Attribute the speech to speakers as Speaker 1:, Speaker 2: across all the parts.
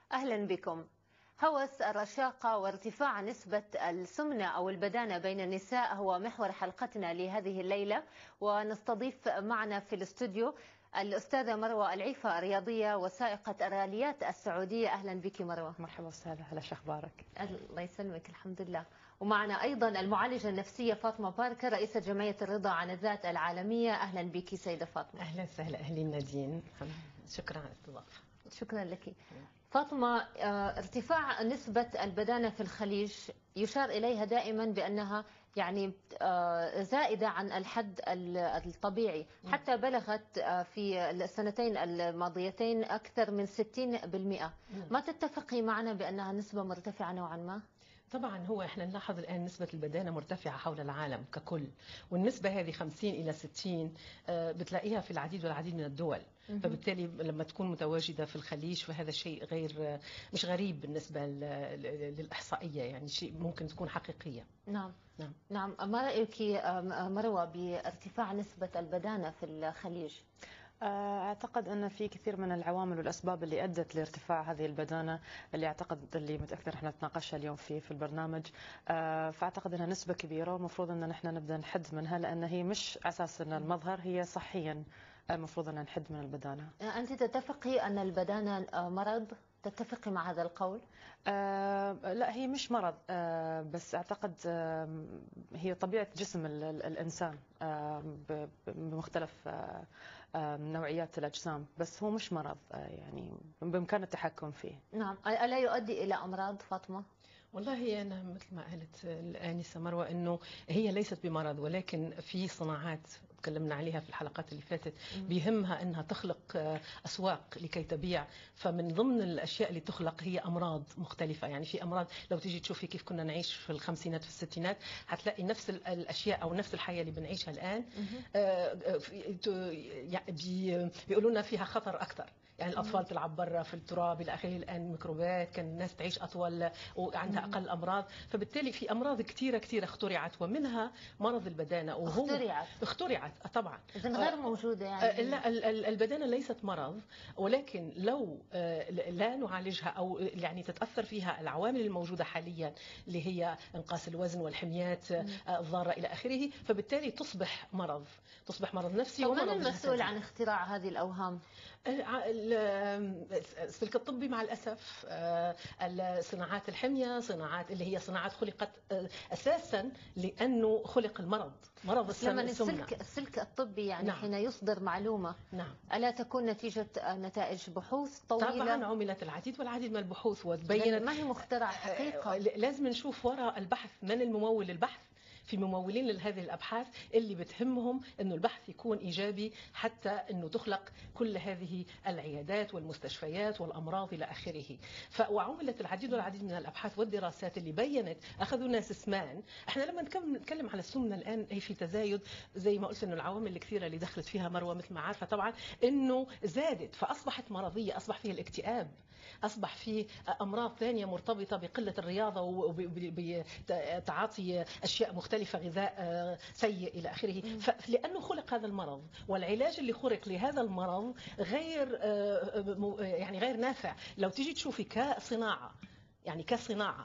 Speaker 1: أهلا بكم. هوس الرشاقة وارتفاع نسبة السمنة أو البدانة بين النساء هو محور حلقتنا لهذه الليلة، ونستضيف معنا في الاستوديو الأستاذة مروة العيفة، الرياضية وسائقة الراليات السعودية. أهلا بك مروة.
Speaker 2: مرحبا وسهلا، هلا شو اخبارك؟
Speaker 1: الله يسلمك، الحمد لله. ومعنا أيضا المعالجة النفسية فاطمة باركر، رئيسة جمعية الرضا عن الذات العالمية. أهلا بك سيدة فاطمة.
Speaker 2: اهلا وسهلا، اهلين نادين، شكرا على الاستضافه.
Speaker 1: شكرا لك فاطمة. ارتفاع نسبة البدانة في الخليج يشار إليها دائما بأنها يعني زائدة عن الحد الطبيعي، حتى بلغت في السنتين الماضيتين أكثر من 60%. ما تتفقي معنا بأنها نسبة مرتفعة نوعا ما؟
Speaker 2: طبعا هو احنا نلاحظ الان نسبه البدانه مرتفعه حول العالم ككل، والنسبه هذه 50 الى 60 بتلاقيها في العديد والعديد من الدول. فبالتالي لما تكون متواجده في الخليج فهذا شيء غير مش غريب بالنسبه للاحصائيه، يعني شيء ممكن تكون حقيقيه.
Speaker 1: نعم نعم نعم. ما رايك مروه بارتفاع نسبه البدانه في الخليج؟
Speaker 3: أعتقد أن في كثير من العوامل والأسباب اللي أدت لارتفاع هذه البدانة، اللي متأكدة احنا نتناقشها اليوم في البرنامج. فأعتقد أنها نسبة كبيرة ومفروض أن نحن نبدأ نحد منها، لأن هي مش أساس أن المظهر، هي صحيا المفروض أن نحد من البدانة.
Speaker 1: أنت تتفقي أن البدانة مرض؟ تتفقي مع هذا القول؟
Speaker 3: لا، هي مش مرض، بس أعتقد هي طبيعة جسم الإنسان بمختلف نوعيات الأجسام، بس هو مش مرض، يعني بإمكان التحكم فيه.
Speaker 1: نعم. ألا يؤدي إلى أمراض فاطمة؟
Speaker 2: والله أنا مثل ما قالت الآنسة مروة أنه هي ليست بمرض، ولكن في صناعات تكلمنا عليها في الحلقات اللي فاتت بيهمها أنها تخلق أسواق لكي تبيع، فمن ضمن الأشياء اللي تخلق هي أمراض مختلفة. يعني في أمراض لو تيجي تشوفي كيف كنا نعيش في الخمسينات في الستينات، هتلاقي نفس الأشياء أو نفس الحياة اللي بنعيشها الآن بيقولوا لنا فيها خطر أكثر. يعني الأطفال تلعب برا في التراب إلى آخره، الآن ميكروبات، كان الناس تعيش أطول وعندها أقل أمراض. فبالتالي في أمراض كثيرة اخترعت، ومنها مرض البدانة. وهو اخترعت طبعا،
Speaker 1: إذن غير موجودة يعني.
Speaker 2: لا، البدانة ليست مرض، ولكن لو لا نعالجها أو يعني تتأثر فيها العوامل الموجودة حاليا اللي هي انقاص الوزن والحميات الضارة إلى آخره، فبالتالي تصبح مرض نفسي.
Speaker 1: ومن المسؤول عن اختراع هذه الأوهام؟
Speaker 2: السلك الطبي مع الأسف، صناعات الحمية، صناعات اللي هي صناعات خلقت أساسا لأنه خلق مرض السمنة.
Speaker 1: السلك الطبي يعني
Speaker 2: نعم.
Speaker 1: حين يصدر معلومة،
Speaker 2: نعم،
Speaker 1: ألا تكون نتيجة نتائج بحوث طويلة؟
Speaker 2: طبعا عملت العديد والعديد من البحوث وتبينت.
Speaker 1: ما هي مخترع حقيقة.
Speaker 2: لازم نشوف وراء البحث من الممول للبحث. في ممولين لهذه الأبحاث اللي بتهمهم أنه البحث يكون إيجابي، حتى أنه تخلق كل هذه العيادات والمستشفيات والأمراض إلى آخره. وعملت العديد والعديد من الأبحاث والدراسات اللي بينت، أخذوا ناس اسمان. احنا لما نتكلم على السمنة الآن هي في تزايد، زي ما قلت أنه العوامل الكثيرة اللي دخلت فيها مروة مثل ما عارفة طبعا أنه زادت، فأصبحت مرضية، أصبح فيها الاكتئاب، أصبح فيه أمراض ثانية مرتبطة بقلة الرياضة وبتعاطي أشياء مختلفة، غذاء سيء إلى آخره. فلأنه خلق هذا المرض، والعلاج اللي خلق لهذا المرض غير نافع. لو تيجي تشوفي كصناعة، يعني كصناعة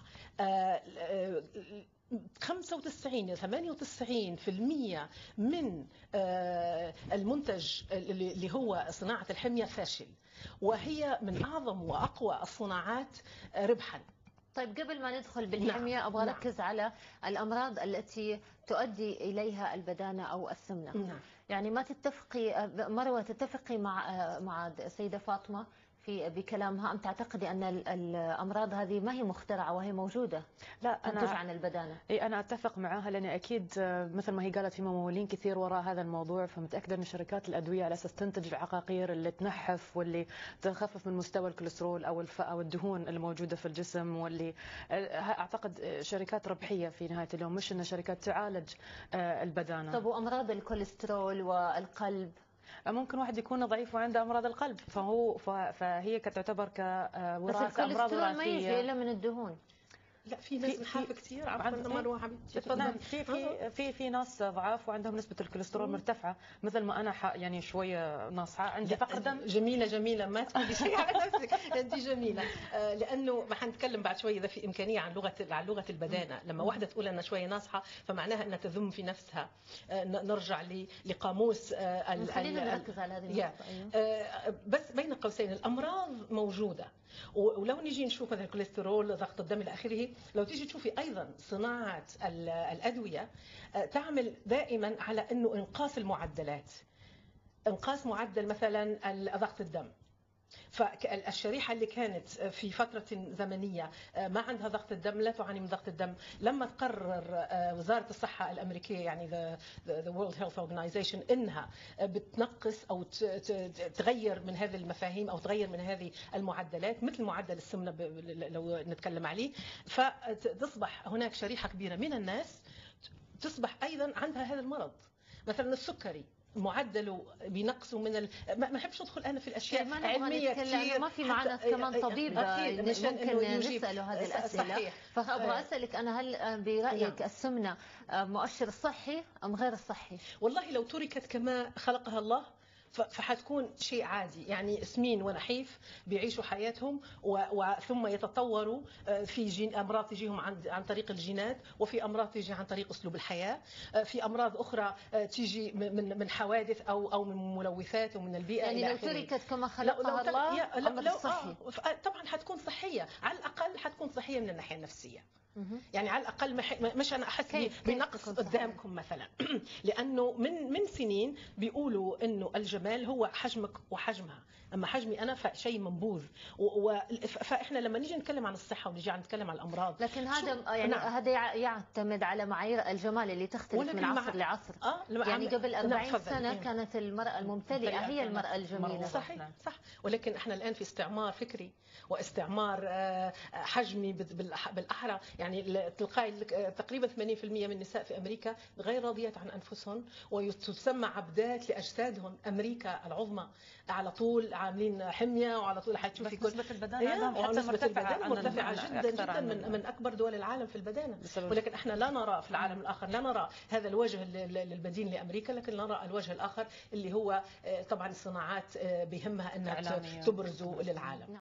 Speaker 2: 95 إلى 98% من المنتج اللي هو صناعة الحمية فاشل، وهي من أعظم وأقوى الصناعات ربحا.
Speaker 1: طيب، قبل ما ندخل بالحمية أبغى أركز على الأمراض التي تؤدي إليها البدانة أو السمنة. يعني ما تتفقي مروة، تتفقي مع السيدة فاطمة بكلامها، أم تعتقدي أن الأمراض هذه ما هي مخترعة وهي موجودة
Speaker 3: لا
Speaker 1: تنتج عن البدانة؟
Speaker 3: أنا أتفق معها، لأن أكيد مثل ما هي قالت في ممولين كثير وراء هذا الموضوع. فمتأكدة أن شركات الأدوية على أساس تنتج العقاقير اللي تنحف واللي تخفف من مستوى الكوليسترول أو الدهون الموجودة في الجسم، واللي أعتقد شركات ربحية في نهاية اليوم، مش أن شركات تعالج البدانة.
Speaker 1: طب وأمراض الكوليسترول والقلب؟
Speaker 3: ممكن واحد يكون ضعيف وعنده امراض القلب، فهي تعتبر كوراثه، امراض
Speaker 1: وراثيه. بس الكوليسترول
Speaker 3: وراثيه.
Speaker 1: ما يجي الا من الدهون.
Speaker 2: لا في ناس نحاف كثير. عفوا مروه حبيبتي تفضلي.
Speaker 3: في ناس ضعاف وعندهم نسبه الكوليسترول مرتفعه، مثل ما انا يعني شويه ناصعه عندي فقر دم.
Speaker 2: جميله ما تقولي شيء على نفسك، انت جميله. لانه حنتكلم بعد شويه اذا في امكانيه عن لغه البدانه. لما واحده تقول انا شويه ناصحه فمعناها انها تذم في نفسها. نرجع لقاموس
Speaker 1: خلينا نركز على هذه النقطه.
Speaker 2: بس بين قوسين الامراض موجوده، ولو نيجي نشوف مثلا الكوليسترول، ضغط الدم الى اخره، لو تيجي تشوفي ايضا صناعه الادويه تعمل دائما على انه انقاص المعدلات، انقاص معدل مثلا ضغط الدم. فالشريحة اللي كانت في فترة زمنية ما عندها ضغط الدم، لا تعاني من ضغط الدم، لما تقرر وزارة الصحة الأمريكية يعني the World Health Organization إنها بتنقص أو تغير من هذه المفاهيم أو تغير من هذه المعدلات، مثل معدل السمنة لو نتكلم عليه، فتصبح هناك شريحة كبيرة من الناس تصبح أيضا عندها هذا المرض. مثلا السكري معدله بينقصوا من ما بحبش ادخل انا في الاشياء علميه كثير،
Speaker 1: ما في معنا كمان طبيب ممكن نساله هذه الاسئله. فابغى اسالك انا، هل برايك السمنه مؤشر صحي ام غير الصحي؟
Speaker 2: والله لو تركت كما خلقها الله فحتكون شيء عادي، يعني سمين ونحيف بيعيشوا حياتهم وثم يتطوروا. في امراض تجيهم عن طريق الجينات، وفي امراض تيجي عن طريق اسلوب الحياه، في امراض اخرى تيجي من حوادث او من ملوثات ومن البيئه.
Speaker 1: يعني لو تركت كما خلقها الله امر صحي
Speaker 2: طبعا حتكون صحيه، على الاقل حتكون صحيه من الناحيه النفسيه. يعني على الاقل مش انا احس بنقص قدامكم مثلا. لانه من سنين بيقولوا انه الجمال هو حجمك وحجمها، اما حجمي انا فشيء منبوذ. فاحنا لما نيجي نتكلم عن الصحه ونيجي نتكلم عن الامراض،
Speaker 1: لكن هذا يعني هذا يعتمد على معايير الجمال اللي تختلف من عصر لعصر. يعني قبل 40 سنه كانت المراه الممتلئه هي المراه الجميله.
Speaker 2: صحيح صح. ولكن احنا الان في استعمار فكري واستعمار حجمي بالاحرى. يعني تلقاي تقريبا 80% من النساء في امريكا غير راضيات عن انفسهن وتسمى عبدات لاجسادهن. امريكا العظمى على طول عاملين حميه، وعلى طول حتشوفي
Speaker 3: نسبه البدانه
Speaker 2: مرتفعه جدا من اكبر دول العالم في البدانه. ولكن احنا لا نرى في العالم الاخر، لا نرى هذا الوجه البديل لامريكا، لكن نرى الوجه الاخر اللي هو طبعا الصناعات بهمها انها تبرز للعالم.